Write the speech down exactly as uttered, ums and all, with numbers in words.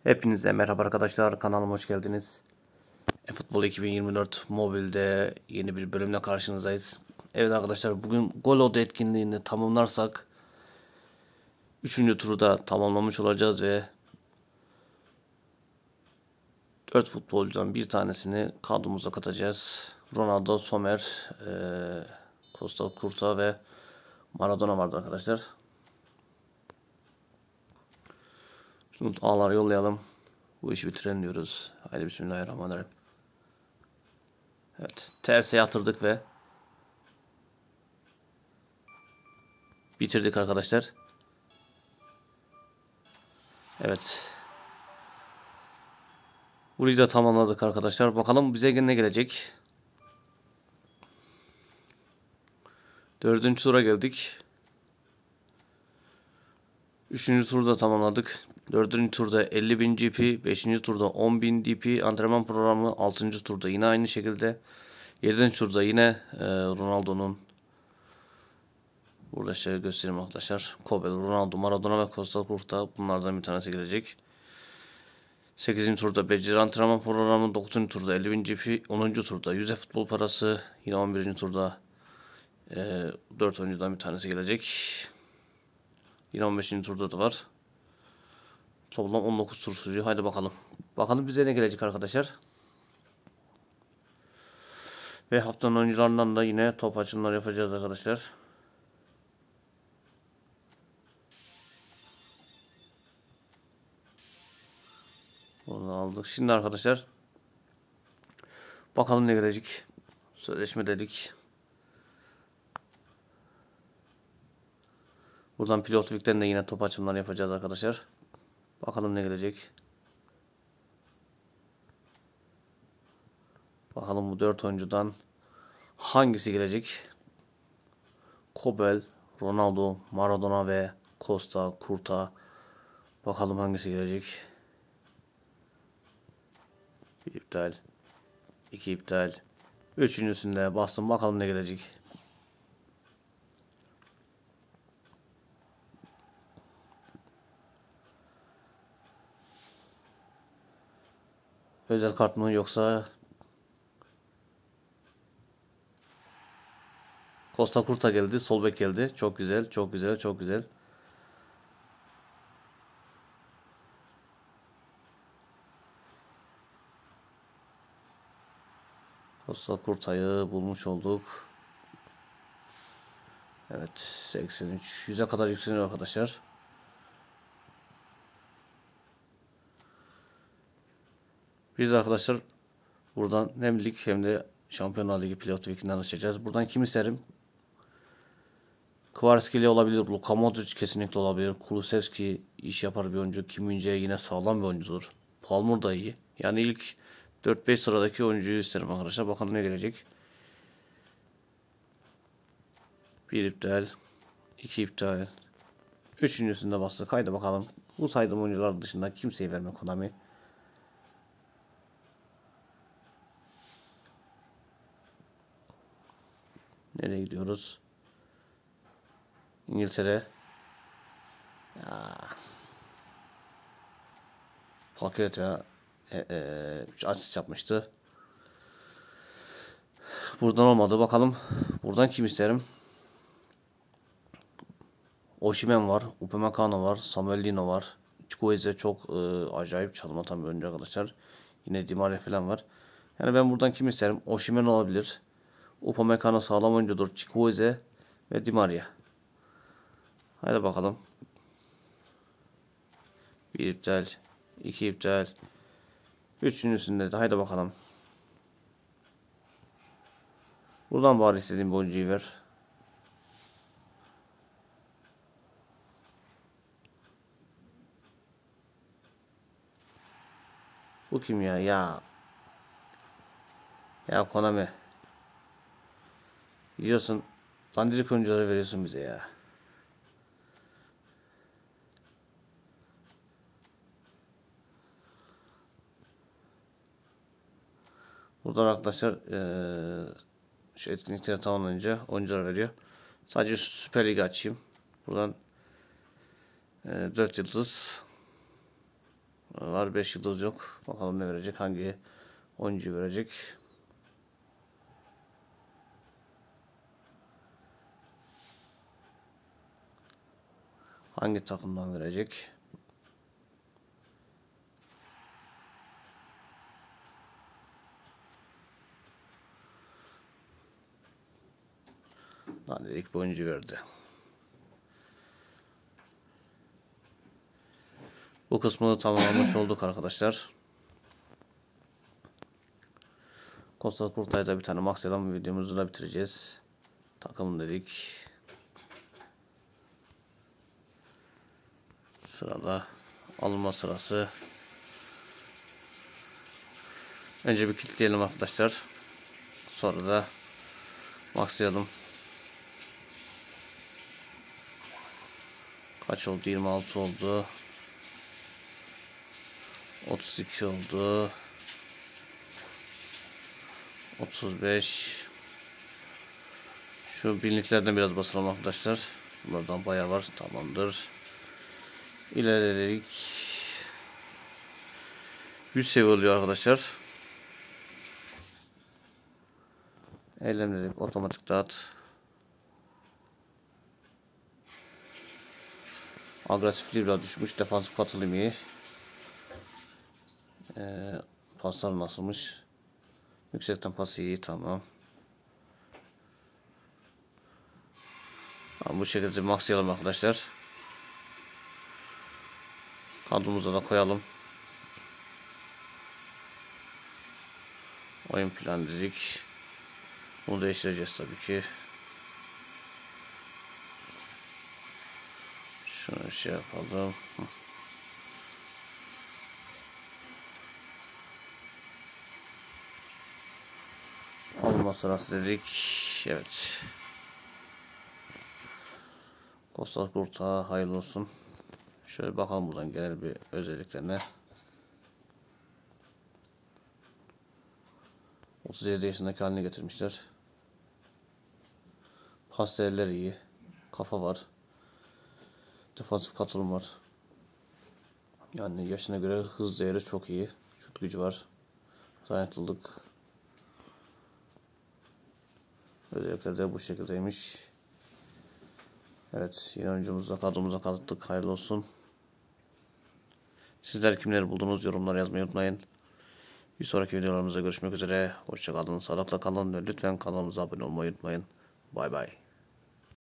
Hepinize merhaba arkadaşlar, kanalıma hoş geldiniz. eFootball iki bin yirmi dört mobilde yeni bir bölümle karşınızdayız. Evet arkadaşlar, bugün gol oda etkinliğini tamamlarsak üçüncü turu da tamamlamış olacağız ve dört futbolcudan bir tanesini kadromuza katacağız. Ronaldo, Sommer, e, Costa Curta ve Maradona vardı arkadaşlar. Şunu ağlar yollayalım. Bu işi bitirelim diyoruz. Haydi bismillahirrahmanirrahim. Evet, terse yatırdık ve bitirdik arkadaşlar. Evet. Burayı da tamamladık arkadaşlar. Bakalım bize ne gelecek. Dördüncü tura geldik. Üçüncü turda tamamladık. Dördüncü turda elli bin G P. Beşinci turda on bin D P antrenman programı. Altıncı turda yine aynı şekilde. Yedinci turda yine e, Ronaldo'nun, burada şey göstereyim arkadaşlar. Kobe, Ronaldo, Maradona ve Costa Curta, bunlardan bir tanesi gelecek. sekizinci turda beceri antrenman programı. dokuzuncu turda elli bin G P. onuncu turda yüz futbol parası. Yine on birinci turda e, dört oyuncudan bir tanesi gelecek. Yine on beşinci turda da var. Toplam on dokuz tur sürüyor. Haydi bakalım. Bakalım bize ne gelecek arkadaşlar. Ve haftanın oyuncularından da yine top açımları yapacağız arkadaşlar. Onu aldık. Şimdi arkadaşlar bakalım ne gelecek. Sözleşme dedik. Buradan Pilot Week'ten de yine top açımları yapacağız arkadaşlar. Bakalım ne gelecek. Bakalım bu dört oyuncudan hangisi gelecek? Kobe, Ronaldo, Maradona ve Costa Curta. Bakalım hangisi gelecek. Bir iptal. iki iptal. Üçüncüsünde bastım. Bakalım ne gelecek. Özel kart mı yoksa Costa Curta geldi. Sol bek geldi. Çok güzel. Çok güzel. Çok güzel. Costa Curta'yı bulmuş olduk. Evet. seksen üç. yüze kadar yükseliyor arkadaşlar. Biz de arkadaşlar buradan hem lig hem de Şampiyonlar Ligi Pilot Week'inden açacağız. Buradan kim isterim? Kvaratskhelia olabilir. Luka Modric kesinlikle olabilir. Kulusevski iş yapar bir oyuncu. Kim Min-jae yine sağlam bir oyuncudur. Palmer da iyi. Yani ilk dört beş sıradaki oyuncuyu isterim arkadaşlar. Bakalım ne gelecek. Bir iptal. iki iptal. Üçüncüsünde bastık. Haydi bakalım. Bu saydığım oyuncular dışında kimseyi verme Konami. Nereye gidiyoruz? İngiltere. Ya. Paket ya. üç e, asist yapmıştı. Buradan olmadı. Bakalım. Buradan kim isterim? Osimhen var. Upamecano var. Samuel Lino var. Chukwueze çok e, acayip çalım atan bir oyuncu arkadaşlar. Yine Di Maria falan var. Yani ben buradan kim isterim? Osimhen olabilir. Upamecano sağlam oyuncudur. Chukwueze ve Di Maria. Haydi bakalım. Bir iptal. iki iptal. Üçüncüsünde de haydi bakalım. Buradan bari istediğim bir oyuncuyu ver. Bu kim ya? Ya. Ya Konami. Gidiyorsun. Dandirik oyuncuları veriyorsun bize ya. Buradan arkadaşlar ee, şu etkinlikleri tamamlayınca oyuncular veriyor. Sadece Süper Lig'i açayım. Buradan e, dört yıldız. var. beş yıldız yok. Bakalım ne verecek? Hangi oyuncu verecek? Hangi takımdan verecek? Dandirik bir oyuncu verdi. Bu kısmını tamamlamış olduk arkadaşlar. Kostas Kurtay'da bir tane max yalan videomuzu da bitireceğiz. Takım dedik. Sırada alınma sırası. Önce bir kilitleyelim arkadaşlar. Sonra da maxlayalım. Kaç oldu? yirmi altı oldu. otuz iki oldu. otuz beş. Şu binliklerden biraz basalım arkadaşlar. Bunlardan bayağı var. Tamamdır. İlerledik. yüz seviye oluyor arkadaşlar. Eylemledik. Otomatik dağıt. Agresifliği biraz düşmüş. Defansif katılım iyi. Ee, paslar nasılmış? Yüksekten pası iyi. Tamam. Tamam, bu şekilde maxlayalım arkadaşlar. Kadromuza da koyalım. Oyun planı dedik. Bunu değiştireceğiz tabii ki. Şunu şey yapalım. Alma sırası dedik. Evet. Kostas Kurt'a hayırlı olsun. Şöyle bakalım buradan genel bir özelliklerine. otuz yedi yaşındaki haline getirmişler. Pasteller iyi. Kafa var. Defansif katılım var. Yani yaşına göre hız değeri çok iyi. Şut gücü var. Dayanıklılık. Özellikler de bu şekildeymiş. Evet, yeni oyuncumuza kadromuza kattık. Hayırlı olsun. Sizler kimleri buldunuz? Yorumlara yazmayı unutmayın. Bir sonraki videolarımızda görüşmek üzere. Hoşça kalın. Sağlıkla kalın ve lütfen kanalımıza abone olmayı unutmayın. Bay bay.